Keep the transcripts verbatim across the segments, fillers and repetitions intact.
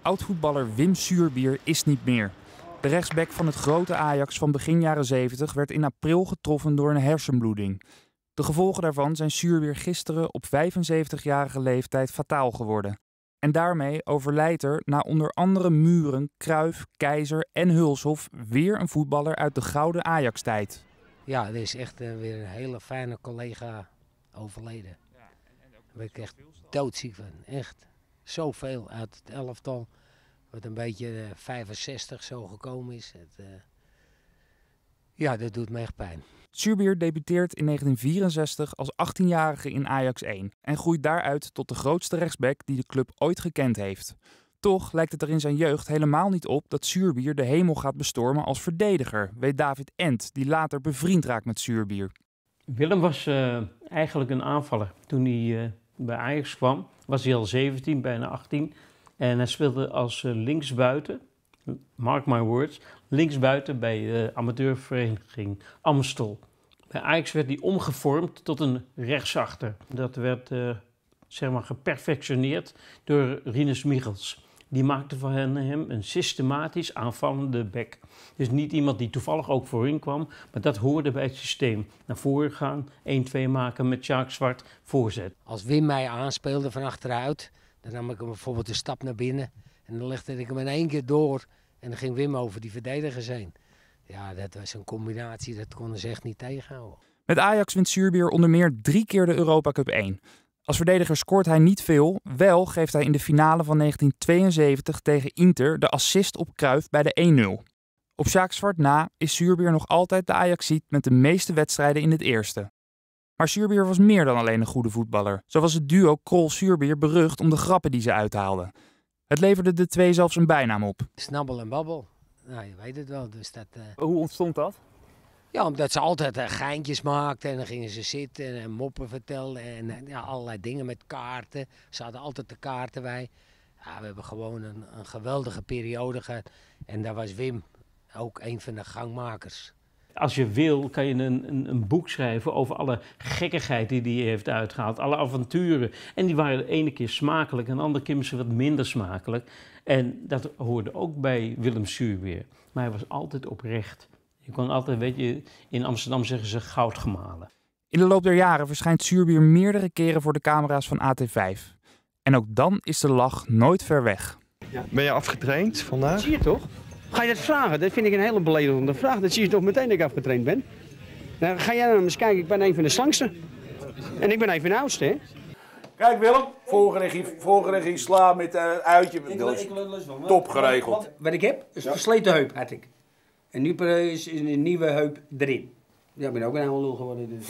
Oud-voetballer Wim Suurbier is niet meer. De rechtsback van het grote Ajax van begin jaren zeventig werd in april getroffen door een hersenbloeding. De gevolgen daarvan zijn Suurbier gisteren op vijfenzeventigjarige leeftijd fataal geworden. En daarmee overlijdt er na onder andere Muren, Cruyff, Keizer en Hulshof weer een voetballer uit de gouden Ajax-tijd. Ja, er is echt uh, weer een hele fijne collega overleden. Daar ben ik echt doodziek van. Echt zoveel uit het elftal. Wat een beetje uh, vijfenzestig zo gekomen is. Het, uh... Ja, dat doet me echt pijn. Suurbier debuteert in negentien vierenzestig als achttienjarige in Ajax één en groeit daaruit tot de grootste rechtsback die de club ooit gekend heeft. Toch lijkt het er in zijn jeugd helemaal niet op dat Suurbier de hemel gaat bestormen als verdediger, weet David Ent, die later bevriend raakt met Suurbier. Willem was uh, eigenlijk een aanvaller. Toen hij uh, bij Ajax kwam, was hij al zeventien, bijna achttien. En hij speelde als uh, linksbuiten, mark my words, linksbuiten bij de amateurvereniging Amstel. Bij Ajax werd hij omgevormd tot een rechtsachter. Dat werd uh, zeg maar geperfectioneerd door Rinus Michels. Die maakte van hem een systematisch aanvallende back. Dus niet iemand die toevallig ook voorin kwam, maar dat hoorde bij het systeem. Naar voren gaan, één twee maken met Sjaak Zwart, voorzet. Als Wim mij aanspeelde van achteruit, dan nam ik hem bijvoorbeeld een stap naar binnen. En dan legde ik hem in één keer door en dan ging Wim over die verdedigers heen. Ja, dat was een combinatie, dat konden ze echt niet tegenhouden. Met Ajax wint Suurbier onder meer drie keer de Europa Cup één. Als verdediger scoort hij niet veel, wel geeft hij in de finale van negentien tweeënzeventig tegen Inter de assist op Cruyff bij de één nul. Op Sjaak Zwart na is Suurbier nog altijd de Ajaxiet met de meeste wedstrijden in het eerste. Maar Suurbier was meer dan alleen een goede voetballer. Zo was het duo Krol-Suurbier berucht om de grappen die ze uithaalden. Het leverde de twee zelfs een bijnaam op. Snabbel en babbel. Nou, je weet het wel. Dus dat, uh... Hoe ontstond dat? Ja, omdat ze altijd uh, geintjes maakten en dan gingen ze zitten en moppen vertelden en uh, ja, allerlei dingen met kaarten. Ze hadden altijd de kaarten bij. Ja, we hebben gewoon een, een geweldige periode gehad en daar was Wim ook een van de gangmakers. Als je wil, kan je een, een, een boek schrijven over alle gekkigheid die hij heeft uitgehaald. Alle avonturen. En die waren de ene keer smakelijk en de andere keer misschien wat minder smakelijk. En dat hoorde ook bij Willem Suurbier. Maar hij was altijd oprecht. Je kon altijd, weet je, in Amsterdam zeggen ze goud gemalen. In de loop der jaren verschijnt Suurbier meerdere keren voor de camera's van A T vijf. En ook dan is de lach nooit ver weg. Ja. Ben je afgetraind vandaag? Dat zie je toch? Ga je dat vragen? Dat vind ik een hele beledigende vraag. Dat zie je toch meteen dat ik afgetraind ben. Nou, ga jij dan eens kijken, ik ben een van de slangste. En ik ben een van de oudste, hè? Kijk Willem, voorgerecht, voorgerecht sla met uh, uitje. Ik, dat is top geregeld. Wat ik heb, is een versleten heup had ik. En nu is een nieuwe heup erin. Ja, ik ben ook een oude lul geworden. Dus.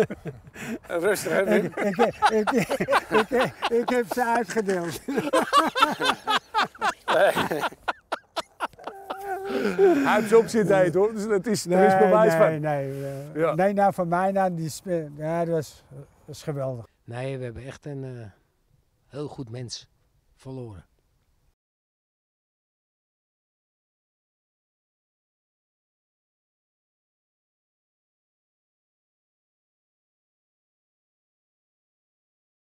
Rustig hè Wim? Ik, ik, ik, ik, ik, ik heb ze uitgedeeld. Hij heeft ze op zitten eten hoor, dus dat is, nee, er is bewijs nee, van. Nee, nee, uh, ja. nee, nou van mij, nou, die ja, dat was, dat was geweldig. Nee, we hebben echt een uh, heel goed mens verloren.